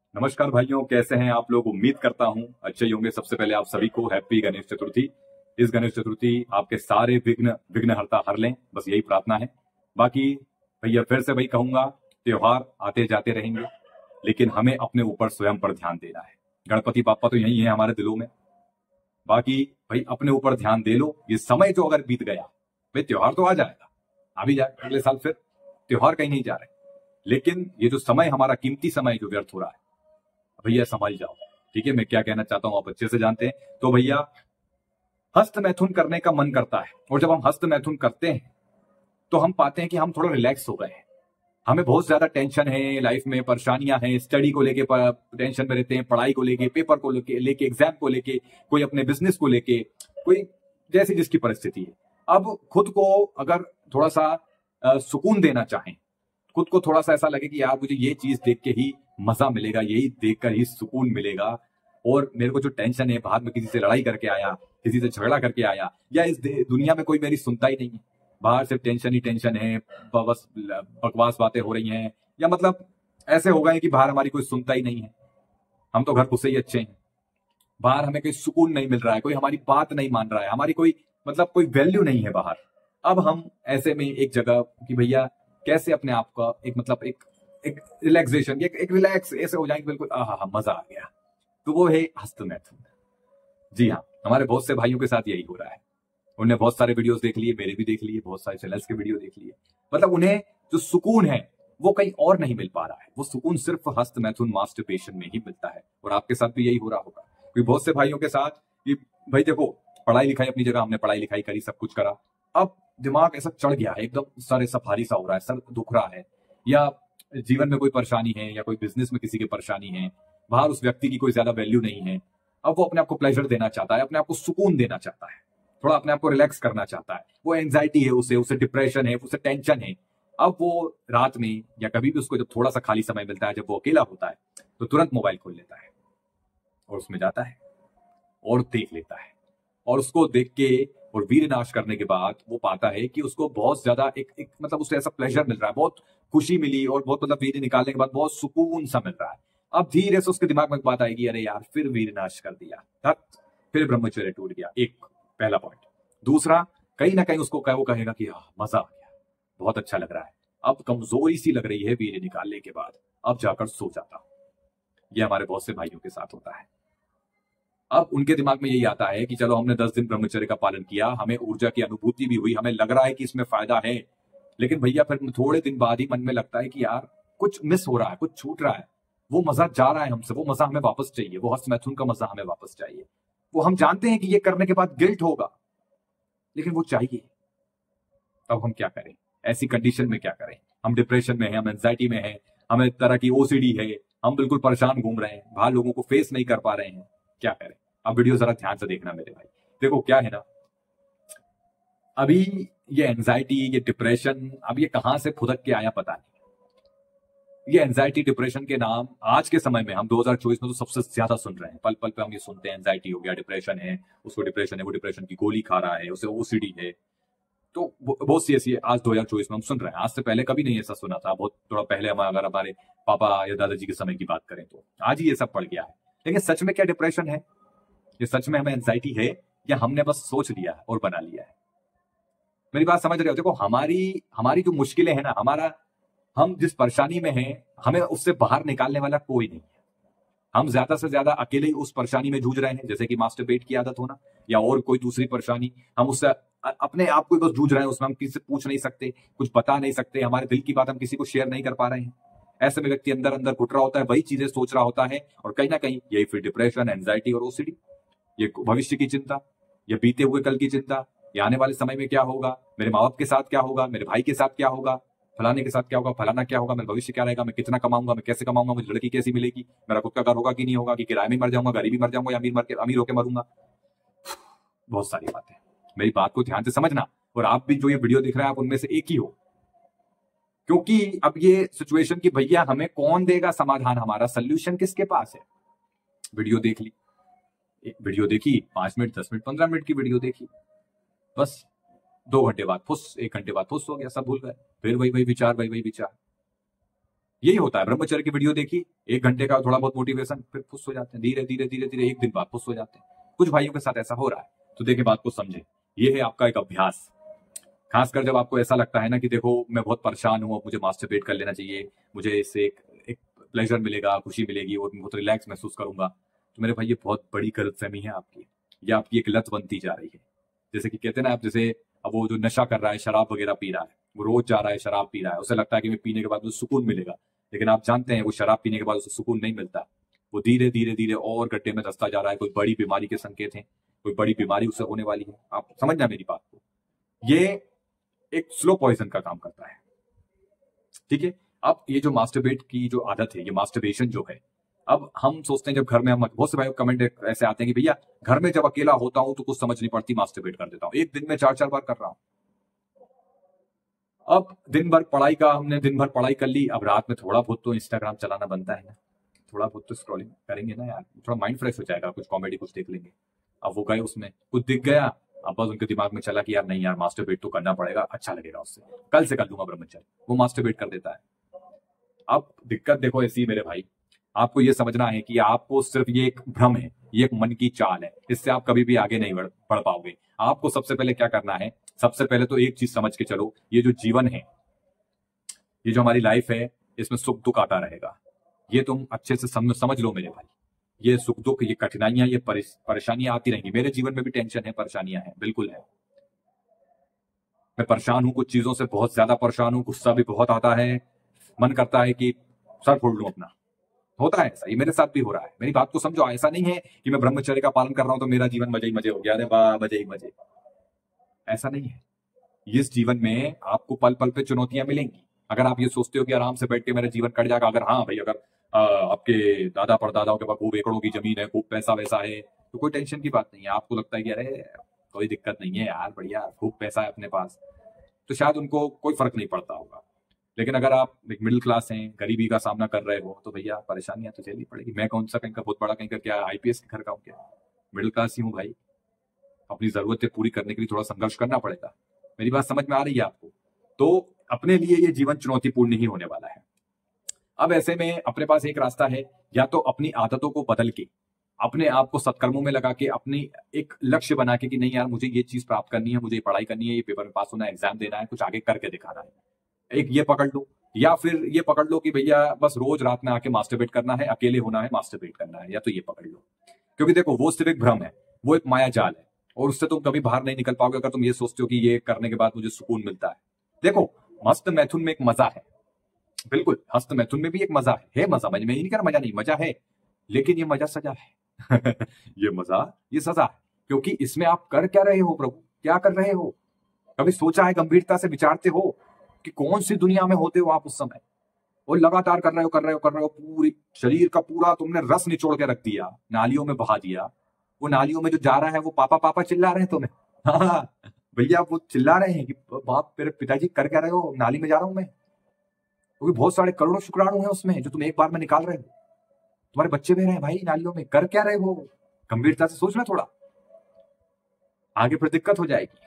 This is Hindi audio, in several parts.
नमस्कार भाइयों, कैसे हैं आप लोग। उम्मीद करता हूं अच्छे ही होंगे। सबसे पहले आप सभी को हैप्पी गणेश चतुर्थी। इस गणेश चतुर्थी आपके सारे विघ्नहर्ता हर लें, बस यही प्रार्थना है। बाकी भैया फिर से वही कहूंगा, त्योहार आते जाते रहेंगे, लेकिन हमें अपने ऊपर स्वयं पर ध्यान देना है। गणपति बापा तो यही है हमारे दिलों में। बाकी भाई अपने ऊपर ध्यान दे लो। ये समय जो अगर बीत गया, भाई त्योहार तो आ जाएगा, आ भी जाए अगले साल, फिर त्योहार कहीं नहीं जा रहे, लेकिन ये जो समय हमारा कीमती समय जो व्यर्थ हो रहा है, भैया संभाल जाओ। ठीक है, मैं क्या कहना चाहता हूं आप अच्छे से जानते हैं। तो भैया हस्त मैथुन करने का मन करता है, और जब हम हस्त मैथुन करते हैं तो हम पाते हैं कि हम थोड़ा रिलैक्स हो गए हैं। हमें बहुत ज्यादा टेंशन है, लाइफ में परेशानियां हैं, स्टडी को लेके टेंशन में रहते हैं, पढ़ाई को लेके, पेपर को लेके एग्जाम को लेके, कोई अपने बिजनेस को लेके, कोई जैसी जिसकी परिस्थिति है। अब खुद को अगर थोड़ा सा सुकून देना चाहें, खुद को थोड़ा सा ऐसा लगे कि यार मुझे ये चीज देख के ही मजा मिलेगा, यही देखकर ही सुकून मिलेगा, और मेरे को जो टेंशन है, बाहर में किसी से लड़ाई करके आया, किसी से झगड़ा करके आया, या इस दुनिया में कोई मेरी सुनता ही नहीं है, बाहर सिर्फ टेंशन ही टेंशन है, बस बकवास बातें हो रही हैं, या मतलब ऐसे हो गए कि बाहर हमारी कोई सुनता ही नहीं है, हम तो घर घुसे ही अच्छे हैं, बाहर हमें कोई सुकून नहीं मिल रहा है, कोई हमारी बात नहीं मान रहा है, हमारी कोई मतलब कोई वैल्यू नहीं है बाहर। अब हम ऐसे में एक जगह कि भैया कैसे अपने आप का एक मतलब एक रिलैक्सेशन, एक रिलैक्स ऐसे हो जाएंगे बिल्कुल, आहा मजा आ गया, तो वो है हस्त मैथुन। जी हाँ, हमारे बहुत से भाइयों के साथ यही हो रहा है। उन्होंने बहुत सारे वीडियोस देख लिए, मेरे भी देख लिए, बहुत सारे चैनल्स के वीडियो देख लिए, मतलब उन्हें जो सुकून है वो कहीं और नहीं मिल पा रहा है। वो सुकून सिर्फ हस्त मैथुन मास्टरबेशन में ही मिलता है, और आपके साथ भी यही हो रहा होगा। क्योंकि बहुत से भाइयों के साथ कि भाई देखो, पढ़ाई लिखाई अपनी जगह, हमने पढ़ाई लिखाई करी, सब कुछ करा, अब दिमाग ऐसा चढ़ गया है, एकदम सर ऐसा भारी सा हो रहा है, सर दुख रहा है, या जीवन में कोई परेशानी है, या कोई बिजनेस में किसी की परेशानी है, बाहर उस व्यक्ति की कोई ज्यादा वैल्यू नहीं है। अब वो अपने आप को प्लेजर देना चाहता है, अपने आप को सुकून देना चाहता है, थोड़ा अपने आप को रिलैक्स करना चाहता है। वो एंजाइटी है, उसे उसे डिप्रेशन है, उसे टेंशन है। अब वो रात में या कभी भी उसको जब थोड़ा सा खाली समय मिलता है, जब वो अकेला होता है, तो तुरंत मोबाइल खोल लेता है और उसमें जाता है और देख लेता है, और उसको देख के और वीर नाश करने के बाद वो पाता है कि उसको बहुत ज्यादा एक मतलब उसे ऐसा प्लेजर मिल रहा है, बहुत खुशी मिली, और बहुत मतलब वीर निकालने के बाद बहुत सुकून सा मिल रहा है। अब धीरे से उसके दिमाग में एक बात आएगी, अरे यार फिर वीर नाश कर दिया, फिर ब्रह्मचर्य टूट गया। एक पहला पॉइंट। दूसरा, कहीं ना कहीं उसको वो कहेगा कि मजा आ गया, बहुत अच्छा लग रहा है, अब कमजोरी सी लग रही है वीर निकालने के बाद, अब जाकर सो जाता हूं। यह हमारे बहुत से भाइयों के साथ होता है। अब उनके दिमाग में यही आता है कि चलो हमने 10 दिन ब्रह्मचर्य का पालन किया, हमें ऊर्जा की अनुभूति भी हुई, हमें लग रहा है कि इसमें फायदा है, लेकिन भैया फिर थोड़े दिन बाद ही मन में लगता है कि यार कुछ मिस हो रहा है, कुछ छूट रहा है, वो मजा जा रहा है हमसे, वो मजा हमें वापस चाहिए, वो हस्त मैथुन का मजा हमें वापस चाहिए। वो हम जानते हैं कि ये करने के बाद गिल्ट होगा, लेकिन वो चाहिए। तब हम क्या करें, ऐसी कंडीशन में क्या करें? हम डिप्रेशन में हैं, हम एंजाइटी में हैं, हमें तरह की ओसीडी है, हम बिल्कुल परेशान घूम रहे हैं, बाहर लोगों को फेस नहीं कर पा रहे हैं, क्या करें? अब वीडियो जरा ध्यान से देखना मेरे भाई। देखो क्या है ना, अभी ये एंजाइटी, ये डिप्रेशन, अब ये कहां से फुदक के आया पता नहीं। ये एंजाइटी डिप्रेशन के नाम आज के समय में हम 2024 में तो सबसे ज्यादा सुन रहे हैं, पल पल पे हम ये सुनते हैं, एंजाइटी हो गया, डिप्रेशन है, उसको डिप्रेशन है, वो डिप्रेशन की गोली खा रहा है, उसे ओसीडी है। तो बहुत सी ऐसी आज 2024 में हम सुन रहे हैं, आज से पहले कभी नहीं ऐसा सुना था। बहुत थोड़ा पहले हम अगर हमारे पापा या दादाजी के समय की बात करें तो आज ही ये सब पड़ गया है। लेकिन सच में क्या डिप्रेशन है, ये सच में हमें एंजाइटी है, या हमने बस सोच लिया है और बना लिया है? मेरी बात समझ रहे हो? देखो हमारी हमारी जो मुश्किलें हैं ना, हमारा हम जिस परेशानी में हैं, हमें उससे बाहर निकालने वाला कोई नहीं है। हम ज्यादा से ज्यादा अकेले ही उस परेशानी में जूझ रहे हैं, जैसे कि मास्टरबेट की आदत होना या और कोई दूसरी परेशानी, हम उससे अपने आप को बस जूझ रहे हैं, उसमें हम किसी से पूछ नहीं सकते, कुछ बता नहीं सकते, हमारे दिल की बात हम किसी को शेयर नहीं कर पा रहे हैं। ऐसे में व्यक्ति अंदर अंदर घुट रहा होता है, वही चीजें सोच रहा होता है, और कहीं ना कहीं यही फिर डिप्रेशन, एंजाइटी और ओसीडी। ये भविष्य की चिंता, ये बीते हुए कल की चिंता, ये आने वाले समय में क्या होगा, मेरे माँ बाप के साथ क्या होगा, मेरे भाई के साथ क्या होगा, फलाने के साथ क्या होगा, फलाना क्या होगा, मेरा भविष्य क्या रहेगा, मैं कितना कमाऊंगा, मैं कैसे कमाऊंगा, मुझे लड़की कैसी मिलेगी, मेरा खुद का घर होगा कि नहीं होगा, कि किराए में मर जाऊंगा, गरीबी मर जाऊंगा, या अमीर होकर मरूंगा। बहुत सारी बातें। मेरी बात को ध्यान से समझना, और आप भी जो ये वीडियो देख रहे हैं, आप उनमें से एक ही हो। क्योंकि अब ये सिचुएशन की भैया हमें कौन देगा समाधान, हमारा सोल्यूशन किसके पास है? वीडियो देख ली, वीडियो देखी, 5 मिनट 10 मिनट 15 मिनट की वीडियो देखी, बस 2 घंटे बाद फुस, 1 घंटे बाद फुस हो गया, सब भूल गए, फिर वही वही विचार, वही वही विचार। यही होता है, ब्रह्मचर्य की वीडियो देखी, 1 घंटे का थोड़ा बहुत मोटिवेशन, फिर फुस हो जाते हैं, धीरे धीरे धीरे धीरे 1 दिन बाद फुस हो जाते हैं। कुछ भाइयों के साथ ऐसा हो रहा है, तो देखिए बात को समझे, ये है आपका एक अभ्यास। खासकर जब आपको ऐसा लगता है ना कि देखो मैं बहुत परेशान हूं, अब मुझे मास्टरबेट कर लेना चाहिए, मुझे इससे एक प्लेजर मिलेगा, खुशी मिलेगी और मैं बहुत रिलैक्स महसूस करूंगा, तो मेरे भाई ये बहुत बड़ी गलतफहमी है आपकी। ये आपकी एक लत बनती जा रही है। जैसे कि कहते हैं ना आप, जैसे अब वो जो नशा कर रहा है, शराब वगैरह पी रहा है, वो रोज जा रहा है शराब पी रहा है, उसे लगता है कि मैं पीने के बाद मुझे सुकून मिलेगा, लेकिन आप जानते हैं वो शराब पीने के बाद उसे सुकून नहीं मिलता। वो धीरे धीरे धीरे और गड्ढे में धंसता जा रहा है, कोई बड़ी बीमारी के संकेत हैं, कोई बड़ी बीमारी उसे होने वाली है। आप समझना मेरी बात को, ये एक स्लो पॉइजन का काम करता है। ठीक है, अब ये जो मास्टरबेट की जो आदत है, ये मास्टरबेशन जो है, अब हम सोचते हैं जब घर में, हम बहुत से भाई कमेंट ऐसे आते हैं कि भैया घर में जब अकेला होता हूं तो कुछ समझ नहीं पड़ती, मास्टरबेट कर देता हूं, एक दिन में 4-4 बार कर रहा हूं। अब दिन भर पढ़ाई का, हमने दिन भर पढ़ाई कर ली, अब रात में थोड़ा बहुत तो इंस्टाग्राम चलाना बनता है ना, थोड़ा बहुत तो स्क्रॉलिंग करेंगे ना यार, थोड़ा माइंड फ्रेश हो जाएगा, कुछ कॉमेडी कुछ देख लेंगे। अब वो गए उसमें कुछ दिख गया, अब बस उनके दिमाग में चला कि यार नहीं यार मास्टरबेट तो करना पड़ेगा, अच्छा लगेगा उससे, कल से कर लूंगा ब्रह्मचर्य, वो मास्टरबेट कर देता है। अब दिक्कत देखो ऐसी मेरे भाई, आपको ये समझना है कि आपको सिर्फ ये एक भ्रम है, ये एक मन की चाल है, इससे आप कभी भी आगे नहीं बढ़ पाओगे। आपको सबसे पहले क्या करना है, सबसे पहले तो एक चीज समझ के चलो, ये जो जीवन है, ये जो हमारी लाइफ है, इसमें सुख दुख आता रहेगा। ये तुम अच्छे से समझ लो मेरे भाई, ये सुख दुख, ये कठिनाइयां, ये परेशानियां आती रहेंगी। मेरे जीवन में भी टेंशन है, परेशानियां हैं, बिल्कुल है। मैं परेशान हूं, कुछ चीजों से बहुत ज्यादा परेशान हूं, गुस्सा भी बहुत आता है, मन करता है कि सर फोड़ लूं अपना। होता है ऐसा, ये मेरे साथ भी हो रहा है। मेरी बात को समझो, ऐसा नहीं है कि मैं ब्रह्मचर्य का पालन कर रहा हूं तो मेरा जीवन मजे ही मजे हो गया, अरे वाह मजे ही मजे, ऐसा नहीं है। इस जीवन में आपको पल पल पे चुनौतियां मिलेंगी। अगर आप ये सोचते हो कि आराम से बैठ के मेरा जीवन कट जाएगा, अगर हाँ भाई, अगर आपके दादा परदादाओं के पास खूब एकड़ों की जमीन है, खूब पैसा वैसा है, तो कोई टेंशन की बात नहीं है। आपको लगता है कि अरे कोई दिक्कत नहीं है यार, बढ़िया खूब पैसा है अपने पास, तो शायद उनको कोई फर्क नहीं पड़ता होगा। लेकिन अगर आप एक मिडिल क्लास हैं, गरीबी का सामना कर रहे हो, तो भैया परेशानियां तो झेलनी पड़ेगी। मैं कौन सा कहीं का बहुत बड़ा, कहीं का क्या आईपीएस के घर का हूँ क्या, मिडिल क्लास ही हूँ भाई। अपनी जरूरतें पूरी करने के लिए थोड़ा संघर्ष करना पड़ेगा। मेरी बात समझ में आ रही है आपको? तो अपने लिए ये जीवन चुनौतीपूर्ण नहीं होने वाला है। अब ऐसे में अपने पास एक रास्ता है, या तो अपनी आदतों को बदल के, अपने आप को सत्कर्मों में लगा के, अपनी एक लक्ष्य बना के कि नहीं यार मुझे ये चीज प्राप्त करनी है, मुझे ये पढ़ाई करनी है, ये पेपर में पास होना है, एग्जाम देना है, कुछ आगे करके दिखाना है, एक ये पकड़ लो। या फिर ये पकड़ लो कि भैया बस रोज रात में आके मास्टरबेट करना है, अकेले होना है, मास्टरबेट करना है, या तो ये पकड़ लो। क्योंकि देखो वो सिर्फ एक भ्रम है, वो एक माया जाल है, और उससे तुम कभी बाहर नहीं निकल पाओगे अगर तुम ये सोचते हो कि ये करने के बाद मुझे सुकून मिलता है। देखो मस्त मैथुन में एक मजा है, बिल्कुल हस्त मैथुन में भी एक मजा है मजा, मैं नहीं कह रहा मजा नहीं, मजा है, लेकिन ये मजा सजा है ये मजा, ये सजा है, क्योंकि इसमें आप कर क्या रहे हो प्रभु, क्या कर रहे हो? कभी सोचा है, गंभीरता से विचारते हो कि कौन सी दुनिया में होते हो आप उस समय? और लगातार कर रहे हो कर रहे हो कर रहे हो, पूरी शरीर का पूरा तुमने रस निचोड़ के रख दिया, नालियों में बहा दिया। वो नालियों में जो जा रहा है वो पापा पापा चिल्ला रहे हैं तुम्हें हाँ भैया, वो चिल्ला रहे हैं कि बाप मेरे पिताजी कर क्या रहे हो, नाली में जा रहा हूं मैं, क्योंकि बहुत सारे करोड़ों शुक्राणु हैं उसमें जो तुम एक बार में निकाल रहे हो। तुम्हारे बच्चे भी रहे हैं भाई नालियों में, कर क्या रहे हो? गंभीरता से सोचना थोड़ा, आगे फिर दिक्कत हो जाएगी।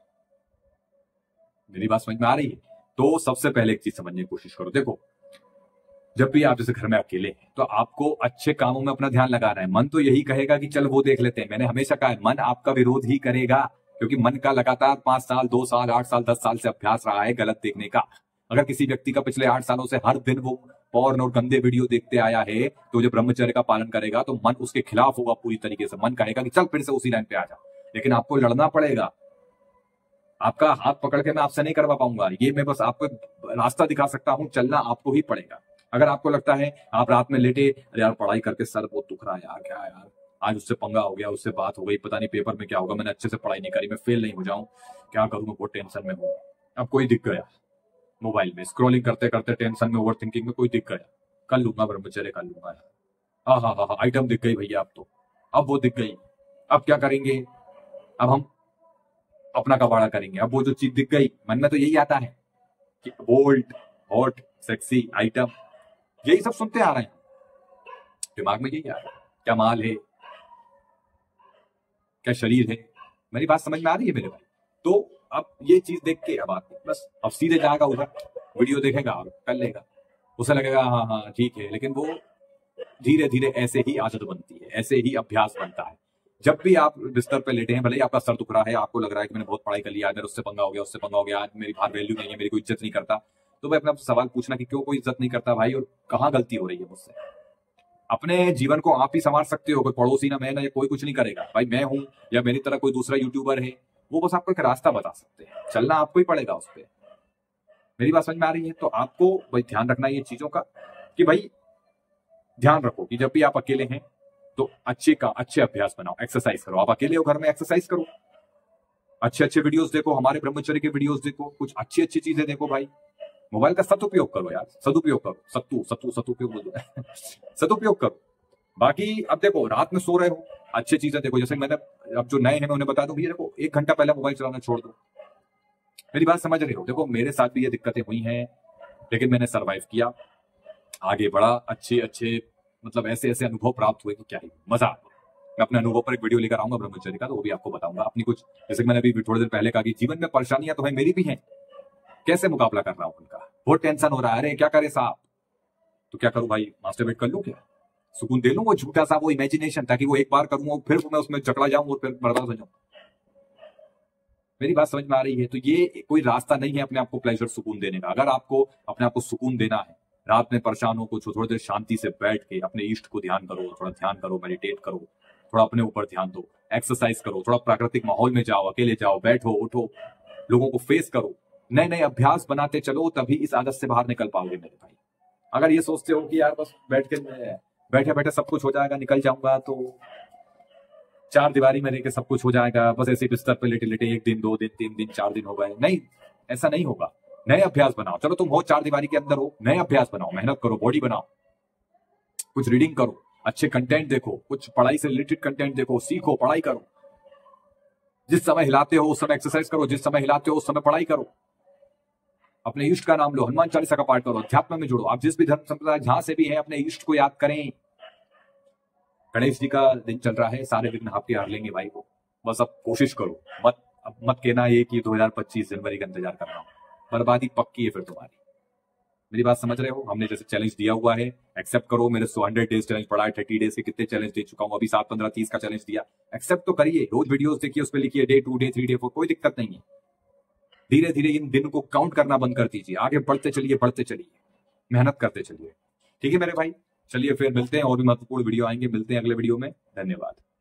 मेरी बात समझ में आ रही है? तो सबसे पहले एक चीज समझने की कोशिश करो। देखो जब भी आप जैसे घर में अकेले हैं तो आपको अच्छे कामों में अपना ध्यान लगाना है। मन तो यही कहेगा कि चल वो देख लेते हैं, मैंने हमेशा कहा है मन आपका विरोध ही करेगा, क्योंकि मन का लगातार 5 साल 2 साल 8 साल 10 साल से अभ्यास रहा है गलत देखने का। अगर किसी व्यक्ति का पिछले 8 सालों से हर दिन वो पॉर्न और गंदे वीडियो देखते आया है, तो जो ब्रह्मचर्य का पालन करेगा तो मन उसके खिलाफ होगा पूरी तरीके से। मन कहेगा कि चल फिर से उसी लाइन पे आ जा, लेकिन आपको लड़ना पड़ेगा। आपका हाथ पकड़ के मैं आपसे नहीं करवा पाऊंगा, ये मैं बस आपको रास्ता दिखा सकता हूं, चलना आपको ही पड़ेगा। अगर आपको लगता है आप रात में लेटे, अरे यार पढ़ाई करके सर बहुत दुख रहा है यार, क्या यार आज उससे पंगा हो गया, उससे बात हो गई, पता नहीं पेपर में क्या होगा, मैंने अच्छे से पढ़ाई नहीं करी, मैं फेल नहीं हो जाऊं, क्या करूं, मैं बहुत टेंशन में हूं। अब कोई दिख गया मोबाइल में स्क्रॉलिंग करते करते, टेंशन में, ओवर थिंकिंग में, कोई दिख गया, कर लूंगा ब्रह्मचर्य कर लूंगा यार, हाँ हाँ हाँ आइटम दिख गई भैया, अब तो अब वो दिख गई, अब क्या करेंगे, अब हम अपना कबाड़ा करेंगे। अब वो जो चीज दिख गई, मन में तो यही आता है कि बोल्ड हॉट सेक्सी आइटम, यही सब सुनते आ रहे हैं, दिमाग में यही आ रहा है, क्या माल है, क्या शरीर है। मेरी बात समझ में आ रही है मेरे भाई? तो अब ये चीज देख के अब आप बस अब सीधे जाएगा उधर, वीडियो देखेगा और कर लेगा। उसे लगेगा हाँ हाँ ठीक है, लेकिन वो धीरे धीरे ऐसे ही आदत बनती है, ऐसे ही अभ्यास बनता है। जब भी आप बिस्तर पे लेटे हैं, भले ही आपका सर दुख रहा है, आपको लग रहा है कि मैंने बहुत पढ़ाई कर लिया, आज मेरे उससे पंगा हो गया, उससे पंगा हो गया, आज मेरी बाहर वैल्यू नहीं है, मेरी कोई इज्जत नहीं करता, तो भाई अपना सवाल पूछना कि क्यों कोई इज्जत नहीं करता भाई, और कहाँ गलती हो रही है मुझसे। अपने जीवन को आप ही संवार सकते हो, कोई पड़ोसी ना मैं ना, या कोई कुछ नहीं करेगा भाई। मैं हूं या मेरी तरह कोई दूसरा यूट्यूबर है, वो बस आपको एक रास्ता बता सकते हैं, चलना आपको ही पड़ेगा उस पर। मेरी बात समझ में आ रही है? तो आपको भाई ध्यान रखना है ये चीजों का, कि भाई ध्यान रखो कि जब भी आप अकेले हैं तो अच्छे अभ्यास बनाओ, एक्सरसाइज करो। आप अकेले हो घर में, एक्सरसाइज करो, अच्छे अच्छे वीडियोस देखो, हमारे ब्रह्मचर्य के वीडियोस देखो, कुछ अच्छी अच्छी चीजें देखो भाई। मोबाइल का सदुपयोग करो यार, सदुपयोग करो, सदुपयोग बोल दो सदुपयोग करो। बाकी अब देखो, रात में सो रहे हो, अच्छी चीजें देखो। जैसे मैंने, अब जो नए हैं मैं उन्हें बता दूं, भैया देखो 1 घंटा पहले मोबाइल चलाना छोड़ दो। मेरी बात समझ रहे हो? देखो मेरे साथ भी ये दिक्कतें हुई हैं, लेकिन मैंने सरवाइव किया, आगे बढ़ा, अच्छे अच्छे मतलब ऐसे ऐसे अनुभव प्राप्त हुए कि क्या ही मजा आ गया। मैं अपने अनुभव पर एक वीडियो लेकर आऊंगा ब्रह्मचर्य का, तो वो भी आपको बताऊंगा। अपनी कुछ, जैसे मैंने अभी थोड़ी देर पहले कहा कि जीवन में परेशानियां तो है, मेरी भी हैं, कैसे मुकाबला कर रहा हूं उनका। बहुत टेंशन हो रहा है, अरे क्या करे साहब, तो क्या करूं भाई, मास्टरबेट कर लूं क्या, सुकून दे लूं वो झूठा सा वो इमेजिनेशन, ताकि वो एक बार करूंगा फिर मैं उसमें चकरा जाऊं और फिर बर्बाद हो जाऊं। मेरी बात समझ में आ रही है? तो ये कोई रास्ता नहीं है अपने आप को प्लेजर सुकून देने का। अगर आपको अपने आप को सुकून देना है, रात में परेशान हो, कुछ थोड़ी देर शांति से बैठ के अपने इष्ट को ध्यान करो, थोड़ा ध्यान करो, मेडिटेट करो, थोड़ा अपने ऊपर ध्यान दो, एक्सरसाइज करो, थोड़ा प्राकृतिक माहौल में जाओ, अकेले जाओ, बैठो उठो, लोगों को फेस करो, नए नए अभ्यास बनाते चलो, तभी इस आदत से बाहर निकल पाओगे मेरे भाई। अगर ये सोचते हो कि यार बस बैठे बैठे सब कुछ हो जाएगा, निकल जाऊंगा, तो चार दीवारी में रहकर सब कुछ हो जाएगा, बस ऐसे बिस्तर पे लेटे लेटे 1 दिन 2 दिन 3 दिन 4 दिन हो गए, नहीं, ऐसा नहीं होगा। नए अभ्यास बनाओ। चलो तुम हो 4 दीवारी के अंदर हो, नए अभ्यास बनाओ, मेहनत करो, बॉडी बनाओ, कुछ रीडिंग करो, अच्छे कंटेंट देखो, कुछ पढ़ाई से रिलेटेड कंटेंट देखो, सीखो, पढ़ाई करो। जिस समय हिलाते हो उस समय एक्सरसाइज करो, जिस समय हिलाते हो उस समय पढ़ाई करो, अपने इष्ट का नाम लो, हनुमान चालीसा का पाठ करो, अध्यात्म में जुड़ो। आप जिस भी धर्म संप्रदाय जहां से भी हैं, अपने इष्ट को याद करें। गणेश जी का दिन चल रहा है, सारे विघ्न आपके हार लेंगे भाई को। बस अब कोशिश करो, मत कहना ये कि 2025 जनवरी का इंतजार कर रहा हूं, बर्बादी पक्की है फिर तुम्हारी। मेरी बात समझ रहे हो? हमने जैसे चैलेंज दिया हुआ है, एक्सेप्ट करो। मेरे 100 डेज चैलेंज पड़ा है, 30 डेज के कितने चैलेंज दे चुका हूं, अभी 7 15 30 का चैलेंज दिया, एक्सेप्ट तो करिए। रोज वीडियोस देखिए, उस पर लिखिए डे 2 डे 3 डे 4, कोई दिक्कत नहीं है। धीरे धीरे इन दिन को काउंट करना बंद कर दीजिए, आगे बढ़ते चलिए, मेहनत करते चलिए। ठीक है मेरे भाई, चलिए फिर मिलते हैं, और भी महत्वपूर्ण वीडियो आएंगे, मिलते हैं अगले वीडियो में। धन्यवाद।